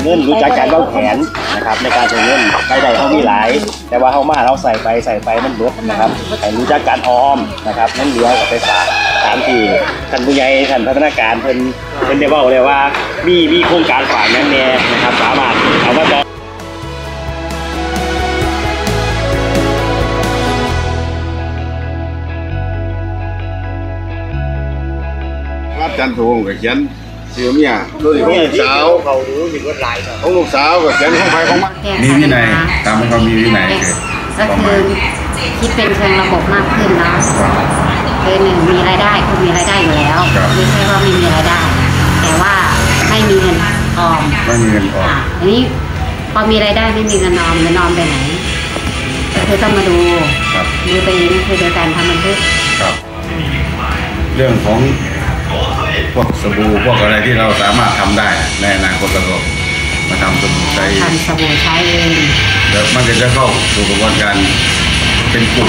เงินรู้จักการวางแผนนะครับในการใช้เงินรายได้เขามีหลายแต่ว่าเขามาเราใส่ไปมันเบิดนะครับให้รู้จักการออมนะครับนั่นเหลือกับไปฝากตามที่ท่านผู้ใหญ่ท่านพัฒนาการเพิ่นได้บอกเลยว่ามีโครงการฝากนั้นแน่นะครับสามารถเอามาต่อจันทงกับเขียนเสือเมียโดยของลูกสาวเขาดูมีรถลายของลูกสาวกับเขียนของใครของมันมีวินัยตามความมีวินัยก็คือคิดเป็นเชิงระบบมากขึ้นเนาะคือหนึ่งมีรายได้คุณมีรายได้อยู่แล้วไม่ใช่ว่าไม่มีรายได้แต่ว่าไม่มีเงินออมไม่มีเงินออมอันนี้พอมีรายได้ไม่มีเงินออมเงินออมไปไหนก็คือต้องมาดูตัวเองคือโดยการทำบันทึกเรื่องของพวกสบู่พวกอะไรที่เราสามารถทำได้ในอนาคตเราก็มาทำสบู่ใช้ทำสบู่ใช้เองแล้วมันก็จะเข้าสู่กระบวนการเป็นกลุ่ม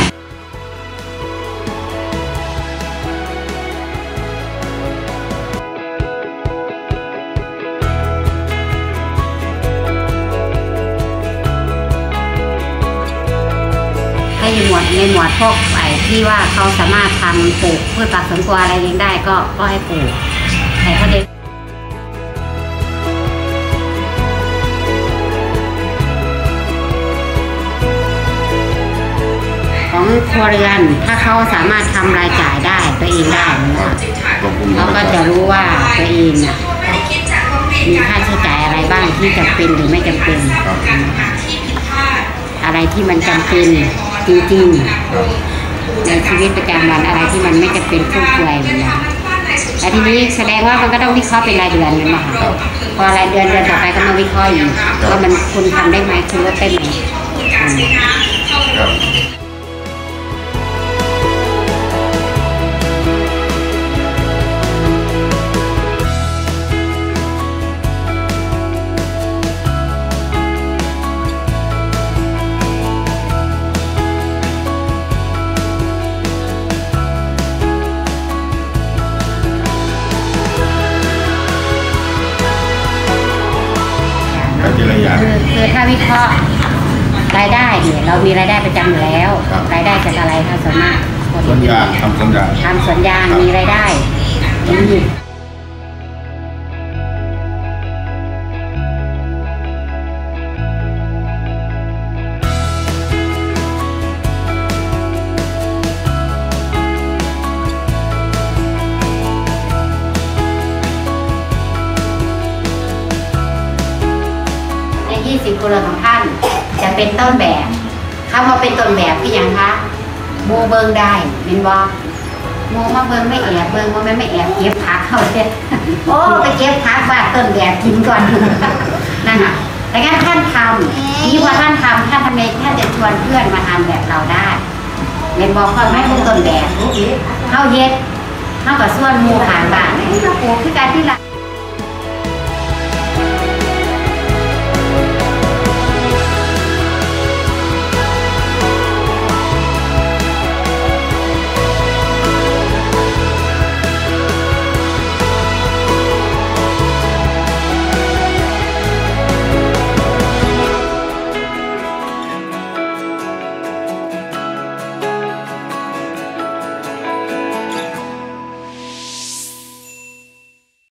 ในหมวดพวกไอ้ที่ว่าเขาสามารถทำปลูกพืชผักสวนครัวอะไรเองได้ก็ให้ปลูกแต่เขาเด็กของครัวเรือนถ้าเขาสามารถทำรายจ่ายได้ตัวเองได้เขาก็จะรู้ว่าตัวเองมีค่าใช้จ่ายอะไรบ้างที่จำเป็นหรือไม่จำเป็นอะไรที่มันจำเป็นจริงๆในชีวิตประจำวันอะไรที่มันไม่จำเป็นฟุ่มเฟือยเหมือนกันแต่ทีนี้แสดงว่ามันก็ต้องวิเคราะห์เป็นรายเดือนเลยมั้งค่ะพอรายเดือนต่อไปก็มาวิเคราะห์อีกว่ามันคุณทำได้ไหมคุณลดได้ไหมคือถ้าวิเคราะห์รายได้เนี่ยเรามีรายได้ประจำอยู่แล้วรายได้จากอะไรคะส่วนมากสวนยางทำสวนยางมีรายได้20 ครัวเรือนของท่านจะเป็นต้นแบบถ้ามาเป็นต้นแบบที่ยังคะโมเบิงได้เป็นบ่โมมาเบิงไม่แอบเบิงโมไม่แอบเก็บผักเขาเลยโอ้ไปเก็บผักว่าต้นแบบกินก่อนนั่นน่ะแต่งั้นท่านทำนี่ว่าท่านทำท่านทำไงท่านจะชวนเพื่อนมาทำแบบเราได้เป็นบอกเขาไม่เป็นต้นแบบเข้าเย็ดเข้ากับส่วนมูหางบ้านนี่เราปลูกที่การที่ละ